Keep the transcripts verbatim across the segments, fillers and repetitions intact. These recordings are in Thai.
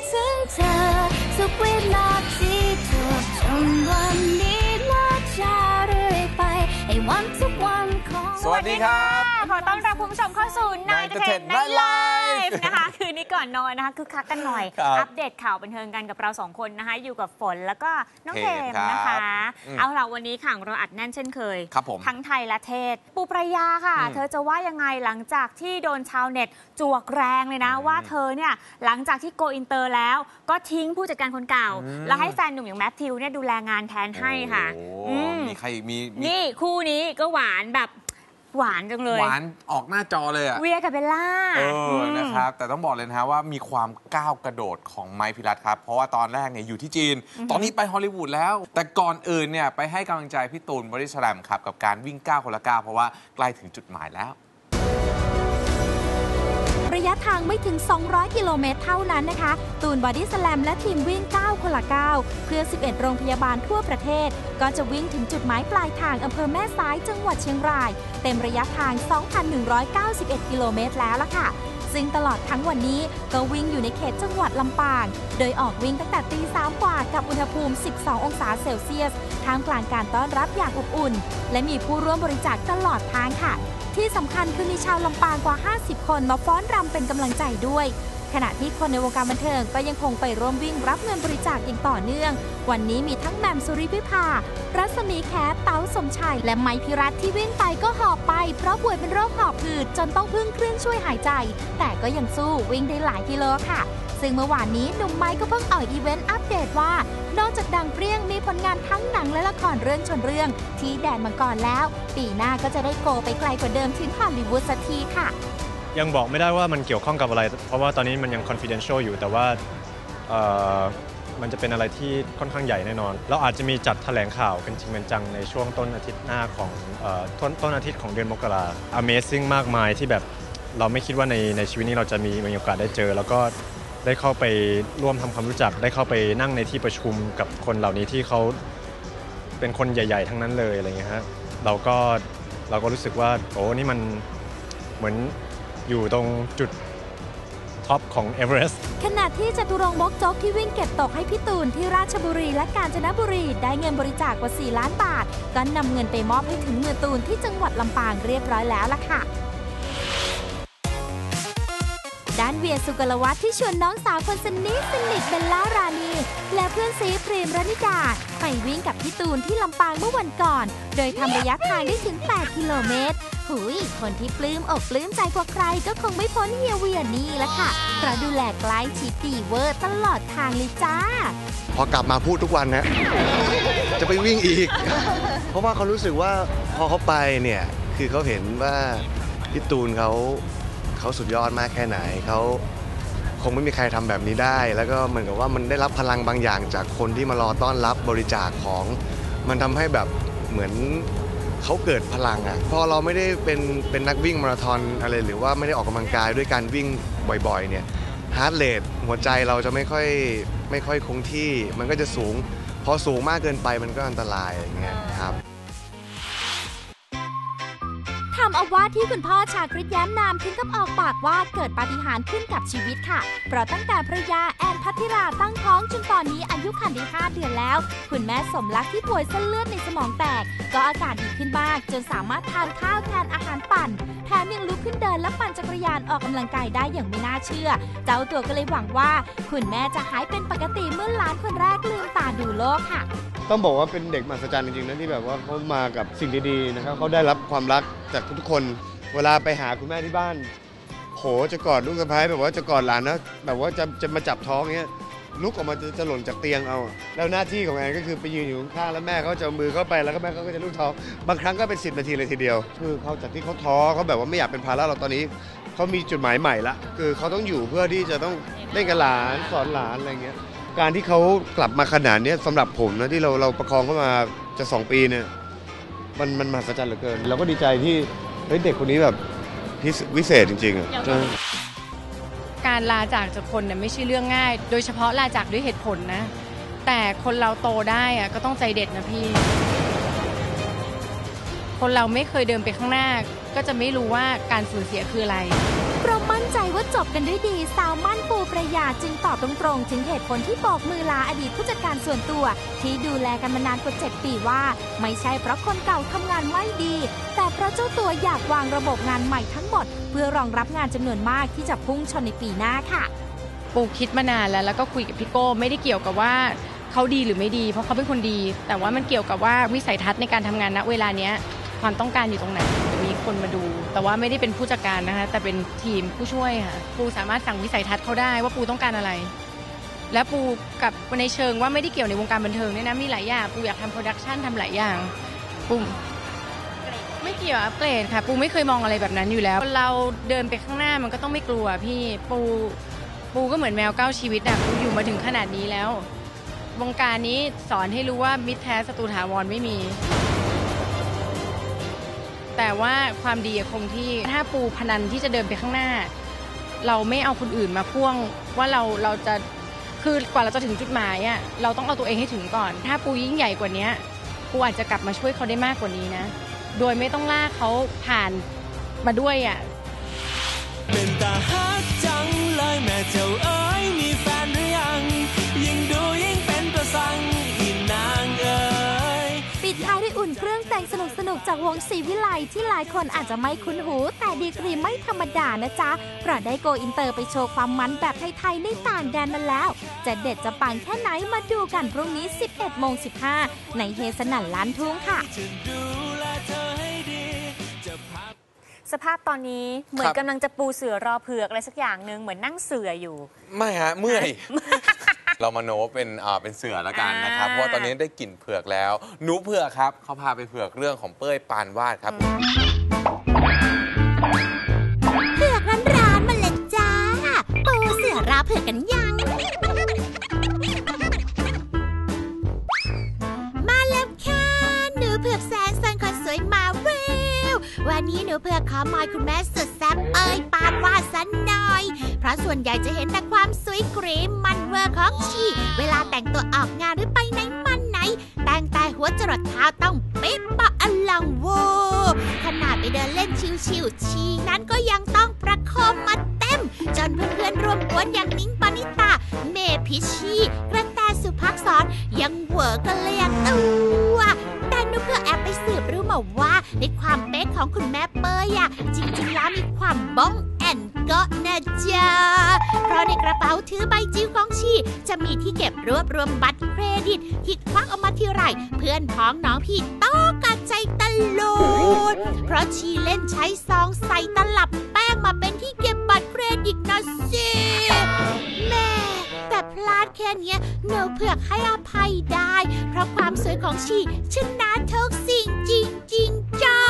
ถึงเธอทุกวินาทีจวบจนวันนี้และจะเรื่อยไปให้วันทุกวันของสวัสดีครับขอต้อนรับคุณผู้ชมเข้าสู่ ไนน์ เทน ไนท์ ไลฟ์ นะคะคืนนี้ก่อนนอนนะคะคือคักกันหน่อยอัปเดตข่าวบันเทิงกันกับเราสองคนนะคะอยู่กับฝนแล้วก็น้องเทมนะคะเอาล่ะวันนี้ค่ะเราอัดแน่นเช่นเคยทั้งไทยและเทศปูปรายาค่ะเธอจะว่ายังไงหลังจากที่โดนชาวเน็ตจวกแรงเลยนะว่าเธอเนี่ยหลังจากที่โกอินเตอร์แล้วก็ทิ้งผู้จัดการคนเก่าแล้วให้แฟนหนุ่มอย่างแมทธิวเนี่ยดูแลงานแทนให้ค่ะมีใครมีนี่คู่นี้ก็หวานแบบหวานจังเลยหวานออกหน้าจอเลยอะเวียกับเบลล่าเออนะครับแต่ต้องบอกเลยนะฮะว่ามีความก้าวกระโดดของไมค์พิรัตครับเพราะว่าตอนแรกเนี่ยอยู่ที่จีนตอนนี้ไปฮอลลีวูดแล้วแต่ก่อนอื่นเนี่ยไปให้กำลังใจพี่ตูนบอดี้สแลมครับกับการวิ่งก้าวคนละก้าวเพราะว่าใกล้ถึงจุดหมายแล้วระยะทางไม่ถึงสองร้อยกิโลเมตรเท่านั้นนะคะตูนบอดี้สแลมและทีมวิ่งก้าวคนละก้าวเพื่อสิบเอ็ดโรงพยาบาลทั่วประเทศก็จะวิ่งถึงจุดหมายปลายทางอำเภอแม่สายจังหวัดเชียงรายเต็มระยะทาง สองพันหนึ่งร้อยเก้าสิบเอ็ด กิโลเมตรแล้วล่ะค่ะซึ่งตลอดทั้งวันนี้ก็วิ่งอยู่ในเขตจังหวัดลำปางโดยออกวิ่งตั้งแต่ตีสามกว่ากับอุณหภูมิสิบสององศาเซลเซียสท่ามกลางการต้อนรับอย่างอบอุ่นและมีผู้ร่วมบริจาคตลอดทางค่ะที่สำคัญคือมีชาวลำปางกว่าห้าสิบคนมาฟ้อนรำเป็นกำลังใจด้วยขณะที่คนในวงการบันเทิงก็ยังคงไปร่วมวิ่งรับเงินบริจาคอย่างต่อเนื่องวันนี้มีทั้งแหม่มสุริวิภารัศมีแขเต๋าสมชัยและไมค์พิรัตที่วิ่งไปก็หอบไปเพราะป่วยเป็นโรคหอบหืดจนต้องพึ่งเครื่องช่วยหายใจแต่ก็ยังสู้วิ่งได้หลายกิโลค่ะซึ่งเมื่อวานนี้หนุ่มไมค์ก็เพิ่งออกอีเวนต์อัปเดตว่านอกจากดังเปรี้ยงมีผลงานทั้งหนังและละครเรื่องชนเรื่องที่แดนมังกรแล้วปีหน้าก็จะได้โกไปไกลกว่าเดิมถึงฮอลลีวูดสักทีค่ะยังบอกไม่ได้ว่ามันเกี่ยวข้องกับอะไรเพราะว่าตอนนี้มันยัง confidential อยู่แต่ว่ามันจะเป็นอะไรที่ค่อนข้างใหญ่แน่นอนเราอาจจะมีจัดแถลงข่าวกันจริงเป็นจังในช่วงต้นอาทิตย์หน้าของต้นต้นอาทิตย์ของเดือนมกรา Amazing มากมายที่แบบเราไม่คิดว่าในในชีวิตนี้เราจะมีมีโอกาสได้เจอแล้วก็ได้เข้าไปร่วมทำความรู้จักได้เข้าไปนั่งในที่ประชุมกับคนเหล่านี้ที่เขาเป็นคนใหญ่ๆทั้งนั้นเลยอะไรเงี้ยฮะเราก็เราก็รู้สึกว่าโอ้นี่มันเหมือนอยู่ตรงจุดท็อปของเอเวอเรสต์ขณะที่จตุรงค์มกจกที่วิ่งเก็บตกให้พี่ตูนที่ราชบุรีและกาญจนบุรีได้เงินบริจาคกว่าสี่ล้านบาทก็นำเงินไปมอบให้ถึงมือตูนที่จังหวัดลำปางเรียบร้อยแล้วล่ะค่ะด้านเวียสุกลวัฒน์ที่ชวนน้องสาวคนสนิทสนิทเบลล่ารานีและเพื่อนซีพรีมรณิดาไปวิ่งกับพี่ตูนที่ลำปางเมื่อวันก่อนโดยทำระยะทางได้ถึงแปดกิโลเมตรหุยคนที่ปลื้มอกปลื้มใจกว่าใครก็คงไม่พ้นเฮียเวียนี่ละค่ะเพราะดูแลใกล้ชิดดีเวอร์ตลอดทางเลยจ้าพอกลับมาพูดทุกวันนะจะไปวิ่งอีกเพราะว่าเขารู้สึกว่าพอเขาไปเนี่ยคือเขาเห็นว่าพี่ตูนเขาเขาสุดยอดมากแค่ไหนเขาคงไม่มีใครทำแบบนี้ได้แล้วก็เหมือนกับว่ามันได้รับพลังบางอย่างจากคนที่มารอต้อนรับบริจาคของมันทำให้แบบเหมือนเขาเกิดพลังอ่ะพอเราไม่ได้เป็นเป็นนักวิ่งมาราธอนอะไรหรือว่าไม่ได้ออกกำลังกายด้วยการวิ่งบ่อยๆเนี่ยฮาร์ทเรทหัวใจเราจะไม่ค่อยไม่ค่อยคงที่มันก็จะสูงพอสูงมากเกินไปมันก็อันตรายอย่างเงี้ยครับทำเอาว่าที่คุณพ่อชาคริตแย้มนามถึงกับออกปากว่าเกิดปาฏิหาริย์ขึ้นกับชีวิตค่ะเพราะตั้งแต่ภรรยาแอนพัทธิราตั้งท้องจนตอนนี้อายุครรภ์ได้ห้าเดือนแล้วคุณแม่สมรักที่ป่วยเส้นเลือดในสมองแตกก็อาการดีขึ้นมากจนสามารถทานข้าวแทนอาหารปั่นแถมยังลุกขึ้นเดินและปั่นจักรยานออกกำลังกายได้อย่างไม่น่าเชื่อเจ้าตัวก็เลยหวังว่าคุณแม่จะหายเป็นปกติเมื่อหลานคนแรกลืมตาดูโลกค่ะต้องบอกว่าเป็นเด็กมหัศจรรย์จริงๆนะที่แบบว่าเขามากับสิ่งดีๆนะครับเขาได้รับความรักจากทุกๆคนเวลาไปหาคุณแม่ที่บ้านโหจะกอดลูกสะใภ้แบบว่าจะกอดหลานนะแบบว่าจะจะมาจับท้องเงี้ยลุกออกมาจะจะหล่นจากเตียงเอาแล้วหน้าที่ของแอนก็คือไปยืนอยู่ข้างๆแล้วแม่เขาจะเอามือเข้าไปแล้วก็แม่เขาก็จะลูบท้องบางครั้งก็เป็นสิบนาทีเลยทีเดียวคือเขาจากที่เขาท้อเขาแบบว่าไม่อยากเป็นภาระเราตอนนี้เขามีจุดหมายใหม่ละคือเขาต้องอยู่เพื่อที่จะต้องเล่นกับหลานสอนหลานอะไรเงี้ยการที่เขากลับมาขนาดนี้สำหรับผมนะที่เราเราประคองเขามาจะสองปีเนี่ยมันมันมหัศจรรย์เหลือเกินเราก็ดีใจที่เฮ้ยเด็กคนนี้แบบวิเศษจริงๆอ่ะการลาจากจากคนเนี่ยไม่ใช่เรื่องง่ายโดยเฉพาะลาจากด้วยเหตุผลนะแต่คนเราโตได้อ่ะก็ต้องใจเด็ดนะพี่คนเราไม่เคยเดินไปข้างหน้าก็จะไม่รู้ว่าการสูญเสียคืออะไรเรามั่นใจว่าว่าจบกันด้วยดีสาวมั่นปูประยาจึงตอบตรงๆถึงเหตุผลที่โบกมือลาอดีตผู้จัดการส่วนตัวที่ดูแลกันมานานกว่าเจ็ดปีว่าไม่ใช่เพราะคนเก่าทำงานไม่ดีแต่เพราะเจ้าตัวอยากวางระบบงานใหม่ทั้งหมดเพื่อรองรับงานจำนวนมากที่จะพุ่งชนในปีหน้าค่ะปูคิดมานานแล้วแล้วก็คุยกับพี่โก้ไม่ได้เกี่ยวกับว่าเขาดีหรือไม่ดีเพราะเขาเป็นคนดีแต่ว่ามันเกี่ยวกับว่าวิสัยทัศน์ในการทำงานณเวลาเนี้ยความต้องการอยู่ตรงไหนมีคนมาดูแต่ว่าไม่ได้เป็นผู้จัดการนะคะแต่เป็นทีมผู้ช่วยค่ะปูสามารถสั่งวิสัยทัศน์เขาได้ว่าปูต้องการอะไรและปูกับในเชิงว่าไม่ได้เกี่ยวในวงการบันเทิงเนี่ยนะมีหลายอย่างปูอยากทำโปรดักชันทำหลายอย่างปูไม่เกี่ยวอัปเกรดค่ะปูไม่เคยมองอะไรแบบนั้นอยู่แล้วเราเดินไปข้างหน้ามันก็ต้องไม่กลัวพี่ปูปูก็เหมือนแมวเก้าชีวิตอะปูอยู่มาถึงขนาดนี้แล้ววงการนี้สอนให้รู้ว่ามิตรแท้ศัตรูถาวรไม่มีแต่ว่าความดีคงที่ถ้าปูพนันที่จะเดินไปข้างหน้าเราไม่เอาคนอื่นมาพ่วงว่าเราเราจะคือกว่าเราจะถึงจุดหมายอ่ะเราต้องเอาตัวเองให้ถึงก่อนถ้าปูยิ่งใหญ่กว่านี้ปูอาจจะกลับมาช่วยเขาได้มากกว่านี้นะโดยไม่ต้องลากเขาผ่านมาด้วยอ่ะเป็นตาฮักจังเลยแม่เจ้าเอ๋ยมีแฟนหรือยังยิ่งดูยิ่งเป็นประสังอีนางเอ๋ยปิดท้ายด้วยอุ่นเครื่องแต่งสนุกสนุกจากวงศรีวิไลที่หลายคนอาจจะไม่คุ้นหูแต่ดีกรีไม่ธรรมดานะจ๊ะเพราะได้โกอินเตอร์ไปโชว์ความมันแบบไทยๆในต่างแดนมาแล้วจะเด็ดจะปังแค่ไหนมาดูกันพรุ่งนี้ สิบเอ็ดโมงสิบห้า ในเฮสนั่นล้านทุ่งค่ะสภาพตอนนี้เหมือนกำลังจะปูเสือรอเผือกอะไรสักอย่างหนึ่งเหมือนนั่งเสืออยู่ไม่ฮะเมื่อย เรามาโน้เป็นอ่าเป็นเสือแล้วกันนะครับเพราะว่าตอนนี้ได้กลิ่นเผือกแล้วหนูเผือกครับเขาพาไปเผือกเรื่องของเป้ยปานวาดครับเผือกร้านๆมาเลยจ้าปูเสือรอเผือกกันยังมาแล้วค่ะหนูเผือกแสนสันคนสวยมาเวลวันนี้หนูเผือกขอมอยคุณแม่สุดแซ่บเอ้ยปานวาดสันหน่อยเพราะส่วนใหญ่จะเห็นแต่ความสวยกรีมมันเวอร์ของชีเวลาแต่งตัวออกงานหรือไปไหนมันไหนแต่งแต่หัวจรดเท้าต้องเป๊ะปะอลังโวขนาดไปเดินเล่นชิวๆชีนั้นก็ยังต้องประโคมมาเต็มจนเพื่อนๆรวมกวนอย่างนิ้งปณิตาเมพิชชีกระแตสุภักษรยังเหวอกันเลยอะตัวแต่หนูเพื่อแอบไปสืบรู้มาว่าในความเป๊ะของคุณแม่เป้ยอะจริงๆแล้วมีความบ้องแอนก็นะจ๊ะเพราะในกระเป๋าถือใบจิ้วของชีจะมีที่เก็บรวบรวมบัตรเครดิตที่ควักออกมาทีไรเพื่อนพ้องน้องพี่ต้องกัดใจตลอดเพราะชีเล่นใช้ซองใส่ตลับแป้งมาเป็นที่เก็บบัตรเครดิตนะสิแม่แต่พลาดแค่นี้หนูเผือกให้อภัยได้เพราะความสวยของชีชนะทุกสิ่งจริงๆจ้า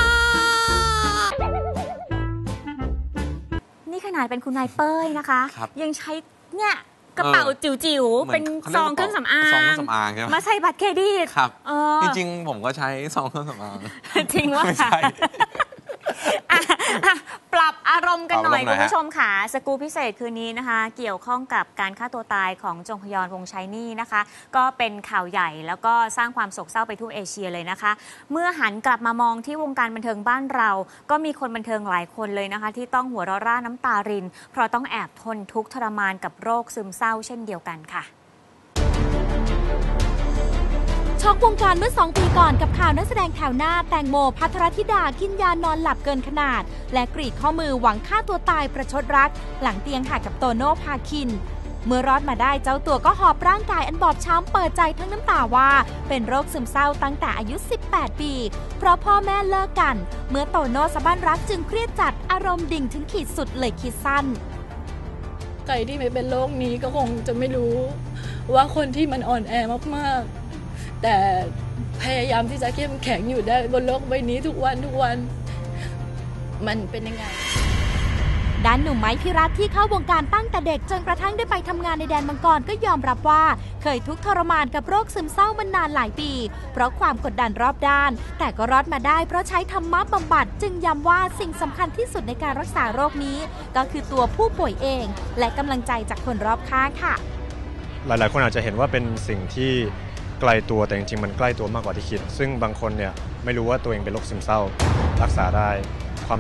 นี่ขนาดเป็นคุณนายเป้ยนะคะยังใช้เนี่ยกระเป๋าจิ๋วๆเป็นซองเครื่องสำอางซองเครื่องสำอางใช่ไหมมาใส่บัตรเครดิตครับจริงๆผมก็ใช้ซองเครื่องสำอางจริงว่าปรับอารมณ์กันหน่อยคุณผู้ชมค่ะสกู๊ปพิเศษคืนนี้นะคะเกี่ยวข้องกับการฆ่าตัวตายของจงฮยอนวงศ์ชัยนี่นะคะก็เป็นข่าวใหญ่แล้วก็สร้างความโศกเศร้าไปทั่วเอเชียเลยนะคะเมื่อหันกลับมามองที่วงการบันเทิงบ้านเราก็มีคนบันเทิงหลายคนเลยนะคะที่ต้องหัวเราะร่าน้ำตารินเพราะต้องแอบทนทุกข์ทรมานกับโรคซึมเศร้าเช่นเดียวกันค่ะช็อกวงการเมื่อสองปีก่อนกับข่าวนักแสดงแถวหน้าแตงโมภัทรธิดากินยานอนหลับเกินขนาดและกรีดข้อมือหวังฆ่าตัวตายประชดรักหลังเตียงหักกับโตโน่พาคินเมื่อรอดมาได้เจ้าตัวก็หอบร่างกายอันบอบช้ำเปิดใจทั้งน้ำตาว่าเป็นโรคซึมเศร้าตั้งแต่อายุสิบแปดปีเพราะพ่อแม่เลิกกันเมื่อโตโน่สะบั้นรักจึงเครียดจัดอารมณ์ดิ่งถึงขีดสุดเลยคิดสั้นใครที่ไม่เป็นโรคนี้ก็คงจะไม่รู้ว่าคนที่มันอ่อนแอมากๆแต่พยายามที่จะเข้มแข็งอยู่ได้บนโลกใบนี้ทุกวันทุกวันมันเป็นยังไงด้านหนุ่มไม้พิรัตน์ที่เข้าวงการตั้งแต่เด็กจนกระทั่งได้ไปทำงานในแดนมังกรก็ยอมรับว่าเคยทุกข์ทรมานกับโรคซึมเศร้ามานานหลายปีเพราะความกดดันรอบด้านแต่ก็รอดมาได้เพราะใช้ธรรมะบำบัดจึงย้ำว่าสิ่งสำคัญที่สุดในการรักษาโรคนี้ก็คือตัวผู้ป่วยเองและกำลังใจจากคนรอบข้างค่ะหลายๆคนอาจจะเห็นว่าเป็นสิ่งที่ไกลตัวแต่จริงๆมันใกล้ตัวมากกว่าที่คิดซึ่งบางคนเนี่ยไม่รู้ว่าตัวเองเป็นโรคซึมเศร้ารักษาได้ความรัก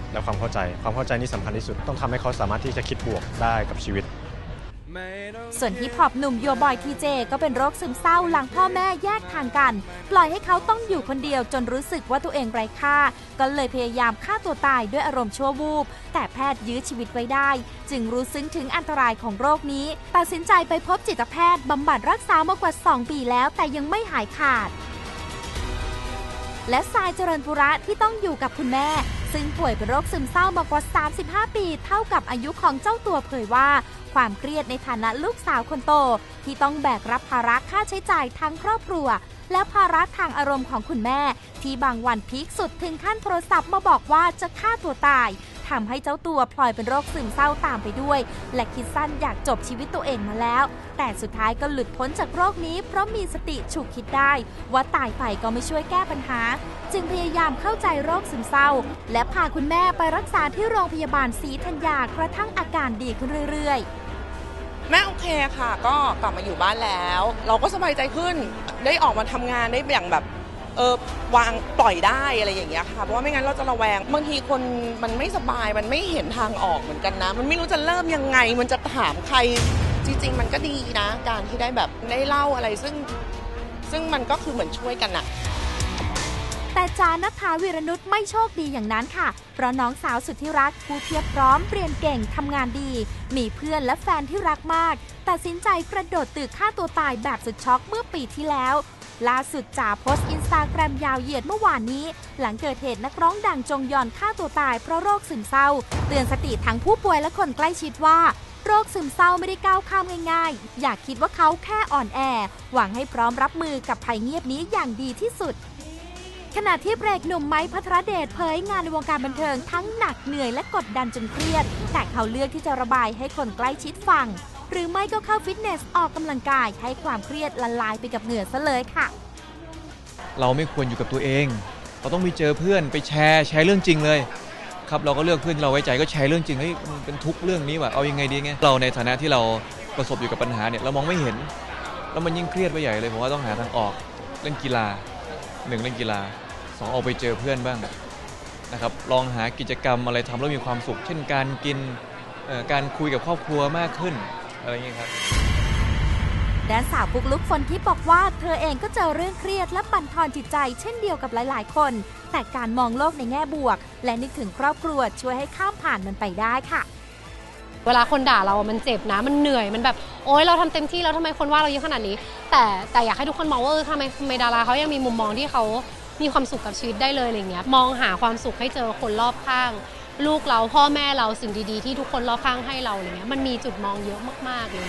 และความเข้าใจความเข้าใจนี่สำคัญที่สุดต้องทำให้เขาสามารถที่จะคิดบวกได้กับชีวิตส่วนฮิปฮอปหนุ่มโยบอยทีเจก็เป็นโรคซึมเศร้าหลังพ่อแม่แยกทางกันปล่อยให้เขาต้องอยู่คนเดียวจนรู้สึกว่าตัวเองไร้ค่าก็เลยพยายามฆ่าตัวตายด้วยอารมณ์ชั่ววูบแต่แพทย์ยื้อชีวิตไว้ได้จึงรู้ซึ้งถึงอันตรายของโรคนี้ตัดสินใจไปพบจิตแพทย์บำบัดรักษามากว่าสองปีแล้วแต่ยังไม่หายขาดและทรายเจริญปุระที่ต้องอยู่กับคุณแม่ซึ่งป่วยเป็นโรคซึมเศร้ามากว่าสามสิบห้าปีเท่ากับอายุของเจ้าตัวเผยว่าความเครียดในฐานะลูกสาวคนโตที่ต้องแบกรับภาระค่าใช้จ่ายทั้งครอบครัวและภาระทางอารมณ์ของคุณแม่ที่บางวันพีคสุดถึงขั้นโทรศัพท์มาบอกว่าจะฆ่าตัวตายทำให้เจ้าตัวพลอยเป็นโรคซึมเศร้าตามไปด้วยและคิดสั้นอยากจบชีวิตตัวเองมาแล้วแต่สุดท้ายก็หลุดพ้นจากโรคนี้เพราะมีสติฉุกคิดได้ว่าตายไปก็ไม่ช่วยแก้ปัญหาจึงพยายามเข้าใจโรคซึมเศร้าและพาคุณแม่ไปรักษาที่โรงพยาบาลศรีธัญญากระทั่งอาการดีขึ้นเรื่อยๆแม่โอเคค่ะก็กลับมาอยู่บ้านแล้วเราก็สบายใจขึ้นได้ออกมาทำงานได้อย่างแบบเออวางปล่อยได้อะไรอย่างเงี้ยค่ะเพราะว่าไม่งั้นเราจะระแวงบางทีคนมันไม่สบายมันไม่เห็นทางออกเหมือนกันนะมันไม่รู้จะเริ่มยังไงมันจะถามใครจริงๆมันก็ดีนะการที่ได้แบบได้เล่าอะไรซึ่งซึ่งมันก็คือเหมือนช่วยกันอะแต่จานัทธาวีรนุชไม่โชคดีอย่างนั้นค่ะเพราะน้องสาวสุดที่รักผู้เพียบพร้อมเรียนเก่งทำงานดีมีเพื่อนและแฟนที่รักมากตัดสินใจกระโดดตึกฆ่าตัวตายแบบสุดช็อกเมื่อปีที่แล้วล่าสุดจ่าโพสต์อินสตาแกรมยาวเหยียดเมื่อวานนี้หลังเกิดเหตุนักร้องดังจงยอนฆ่าตัวตายเพราะโรคซึมเศร้าเตือนสติทั้งผู้ป่วยและคนใกล้ชิดว่าโรคซึมเศร้าไม่ได้ก้าวข้ามง่ายๆอย่าคิดว่าเขาแค่อ่อนแอหวังให้พร้อมรับมือกับภัยเงียบนี้อย่างดีที่สุดขณะที่เบรกหนุ่มไม้พัทรเดชเผยงานในวงการบันเทิงทั้งหนักเหนื่อยและกดดันจนเครียดแต่เขาเลือกที่จะระบายให้คนใกล้ชิดฟังหรือไม่ก็เข้าฟิตเนสออกกำลังกายให้ความเครียดละลายไปกับเหงื่อซะเลยค่ะเราไม่ควรอยู่กับตัวเองเราต้องไปเจอเพื่อนไปแชร์แชร์เรื่องจริงเลยครับเราก็เลือกเพื่อนเราไว้ใจก็แชร์เรื่องจริงให้มันเป็นทุกเรื่องนี้ว่าเอายังไงดีไงเราในฐานะที่เราประสบอยู่กับปัญหาเนี่ยเรามองไม่เห็นแล้วมันยิ่งเครียดไปใหญ่เลยผมว่าต้องหาทางออกเล่นกีฬาหนึ่งเล่นกีฬาสองออกไปเจอเพื่อนบ้างนะครับลองหากิจกรรมอะไรทำแล้วมีความสุขเช่นการกินการคุยกับครอบครัวมากขึ้นอะไรอย่างเงี้ยครับแดนสาวปุ๊กลุกฝนทิพย์บอกว่าเธอเองก็เจอเรื่องเครียดและบั่นทอนจิตใจเช่นเดียวกับหลายๆคนแต่การมองโลกในแง่บวกและนึกถึงครอบครัวช่วยให้ข้ามผ่านมันไปได้ค่ะเวลาคนด่าเรามันเจ็บนะมันเหนื่อยมันแบบโอ๊ยเราทำเต็มที่แล้วทำไมคนว่าเราเยอะขนาดนี้แต่แต่อยากให้ทุกคนมองว่าทำไมทำไมดาราเขายังมีมุมมองที่เขามีความสุขกับชีวิตได้เลยอะไรเงี้ยมองหาความสุขให้เจอคนรอบข้างลูกเราพ่อแม่เราสิ่งดีๆที่ทุกคนรอบข้างให้เราอะไรเงี้ยมันมีจุดมองเยอะมากๆเลย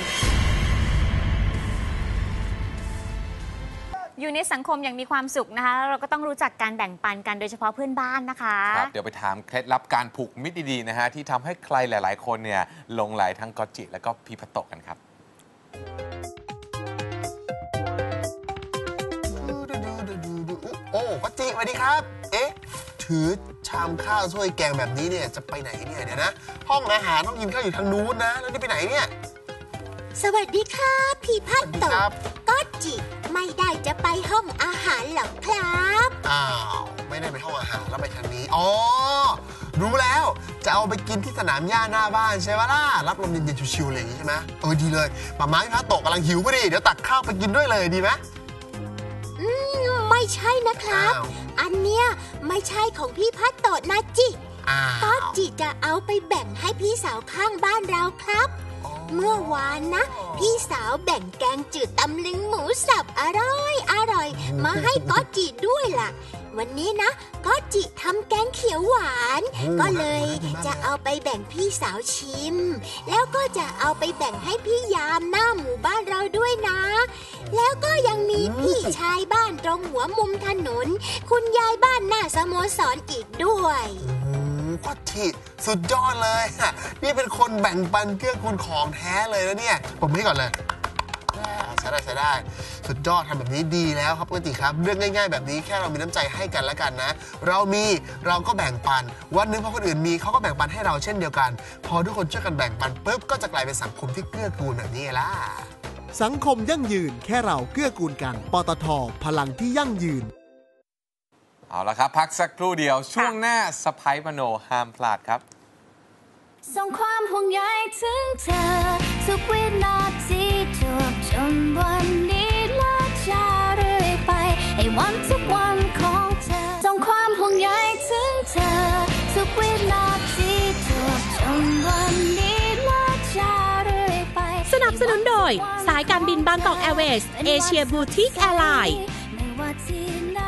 อยู่ในสังคมอย่างมีความสุขนะคะเราก็ต้องรู้จักการแบ่งปันกันโดยเฉพาะเพื่อนบ้านนะคะครับเดี๋ยวไปถามเคล็ดลับการผูกมิตรดีๆนะฮะที่ทำให้ใครหลายๆคนเนี่ยหลงไหลทั้งก๊อตจิและก็พี่พัตโตะกันครับโอ้ก๊อตจิสวัสดีครับเอ๊ะถือชามข้าวถ้วยแกงแบบนี้เนี่ยจะไปไหนเนี่ยเดี๋ยวนะห้องอาหารต้องกินข้าวอยู่ทางนู้นนะแล้วนี่ไปไหนเนี่ยสวัสดีค่ะพี่พัตโตะก๊อตจิไม่ได้จะไปห้องอาหารหรอกครับอ้าวไม่ได้ไปห้องอาหารแล้วไปทางนี้อ๋อรู้แล้วจะเอาไปกินที่สนามหญ้าหน้าบ้านใช่ไหมล่ะรับลมเย็นๆชิวๆอะไรอย่างนี้ใช่ไหมเออดีเลยป้าม้าพี่พัตโตะกำลังหิวพอดีเดี๋ยวตักข้าวไปกินด้วยเลยดีไหมอืมไม่ใช่นะครับอันเนี้ยไม่ใช่ของพี่พัตโตะนะจิก๊อตจิจะเอาไปแบ่งให้พี่สาวข้างบ้านเราครับเมื่อวานนะพี่สาวแบ่งแกงจืดตำลึงหมูสับอร่อยอร่อยมาให้ก๊อตจิด้วยล่ะวันนี้นะก๊อตจิทำแกงเขียวหวานก็เลยจะเอาไปแบ่งพี่สาวชิมแล้วก็จะเอาไปแบ่งให้พี่ยามหน้าหมู่บ้านเราด้วยนะแล้วก็ยังมีพี่ชายบ้านตรงหัวมุมถนนคุณยายบ้านหน้าสโมสรอีกด้วยก๊อตจิสุดยอดเลยนี่เป็นคนแบ่งปันเกื้อกูลของแท้เลยนะเนี่ยผมให้ก่อนเลยใช้ได้ใช้ได้สุดยอดทำแบบนี้ดีแล้วครับก๊อตจิครับเรื่องง่ายๆแบบนี้แค่เรามีน้ำใจให้กันแล้วกันนะเรามีเราก็แบ่งปันวันนึงพอคนอื่นมีเขาก็แบ่งปันให้เราเช่นเดียวกันพอทุกคนช่วยกันแบ่งปันปุ๊บก็จะกลายเป็นสังคมที่เกื้อกูลแบบนี้ล่ะสังคมยั่งยืนแค่เราเกื้อกูลกันปตท.พลังที่ยั่งยืนเอาละครับพักสักครู่เดียวช่วงหน้าสไปซ์มโนห้ามพลาดครับส่งความห่วงใยถึงเธอทุกวินาทีจวบจนวันนี้และจะเรื่อยไปให้วันทุกวันของเธอส่งความห่วงใยถึงเธอทุกวินาทีจวบจนวันนี้และจะเรื่อยไปสนับสนุนโดยสายการบินบางกอกแอร์เวย์สเอเชียบูติกแอร์ไลน์ไม่ว่าที่ไหน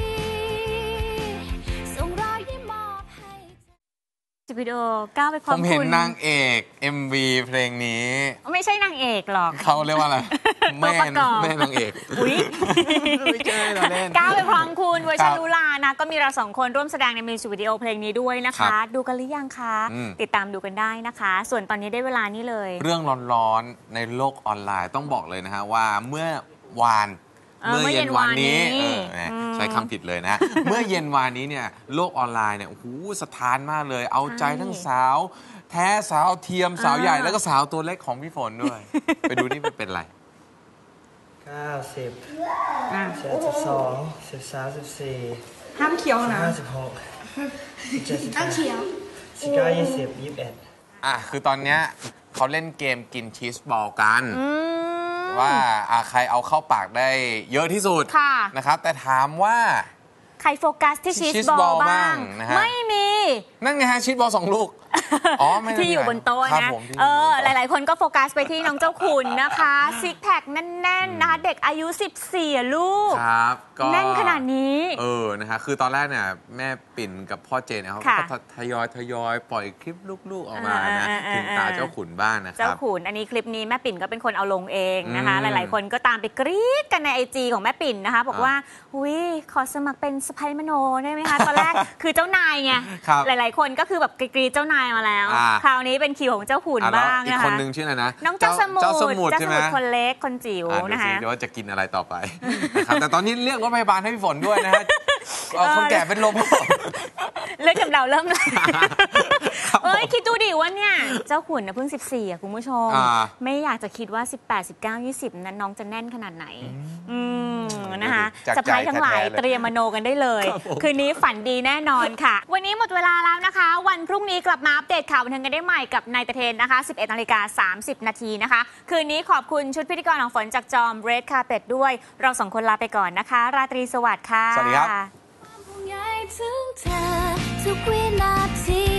ส่งรอยยิ้มมอบให้วิดีโอก้าวไปพร้อมคุณผมเห็นนางเอก เอ็ม วี เพลงนี้ไม่ใช่นางเอกหรอกเขาเรียกว่าอะไรแม่แม่นางเอกอุ้ยไม่ใช่เราเล่นก้าวไปพร้อมคุณเวอร์ชันลูลานะก็มีเราสองคนร่วมแสดงในมิวสิกวิดีโอเพลงนี้ด้วยนะคะดูกันหรือยังคะติดตามดูกันได้นะคะส่วนตอนนี้ได้เวลานี้เลยเรื่องร้อนๆในโลกออนไลน์ต้องบอกเลยนะฮะว่าเมื่อวานเมื่อเย็นวานนี้ใช้คำผิดเลยนะเมื่อเย็นวานนี้เนี่ยโลกออนไลน์เนี่ยโอ้โหสถานมากเลยเอาใจทั้งสาวแท้สาวเทียมสาวใหญ่แล้วก็สาวตัวเล็กของพี่ฝนด้วยไปดูนี่เป็นไรเก้าสิบสิบสองสิบสามสิบสี่ห้ามเคี้ยวนะห้าสิบหกเจ็ดสิบแปดสิบเก้ายี่สิบยี่สิบเอ็ดอ่ะคือตอนเนี้ยเขาเล่นเกมกินชีสบอลกันว่าใครเอาเข้าปากได้เยอะที่สุดนะครับแต่ถามว่าใครโฟกัสที่ชีสบอลบ้างไม่มีนั่นไงฮะชีสบอลสองลูกที่อยู่บนโต๊ะนะเออหลายๆคนก็โฟกัสไปที่น้องเจ้าขุนนะคะซิกแพคแน่นๆนะคะเด็กอายุสิบสี่ลูกครับแน่นขนาดนี้เออนะคะคือตอนแรกเนี่ยแม่ปิ่นกับพ่อเจนเนี่ยเขาก็ทยอยทยอยปล่อยคลิปลูกๆออกมานะถึงตาเจ้าขุนบ้างนะครับเจ้าขุนอันนี้คลิปนี้แม่ปิ่นก็เป็นคนเอาลงเองนะคะหลายๆคนก็ตามไปกรี๊ดกันในไอจีของแม่ปิ่นนะคะบอกว่าอุ้ยขอสมัครเป็นสไปซ์มโนได้ไหมคะตอนแรกคือเจ้านายไงหลายๆคนก็คือแบบกรี๊ดเจ้านายมาแล้วคราวนี้เป็นคิวของเจ้าขุนบ้างนะคะอีกคนนึงชื่ออะไรนะน้องเจ้าสมุทรเจ้าสมุทรคนเล็กคนจิ๋วนะคะเดี๋ยวว่าจะกินอะไรต่อไปแต่ตอนนี้เรียกรถพยาบาลให้พี่ฝนด้วยนะฮะคนแก่เป็นลมเลือดกำเดาเริ่มเลยเอ้ยคิดดูดิว่าเนี่ยเจ้าขุนนะเพิ่งสิบสี่อ่ะคุณผู้ชมไม่อยากจะคิดว่าสิบแปด สิบเก้า ยี่สิบนั้นน้องจะแน่นขนาดไหนอืมนะคะสะพ้ายทั้งหลายเตรียมมโนกันได้เลยคืนนี้ฝันดีแน่นอนค่ะวันนี้หมดเวลาแล้วนะคะวันพรุ่งนี้กลับมาอัปเดตข่าวบันเทิงกันได้ใหม่กับนายเตเทนนะคะ สิบเอ็ดนาฬิกาสามสิบนาทีนะคะคืนนี้ขอบคุณชุดพิธีกรของฝนจากจอม Red Carpet ด้วยเราสองคนลาไปก่อนนะคะราตรีสวัสดิ์ค่ะสวัสดีครับทุกวินาที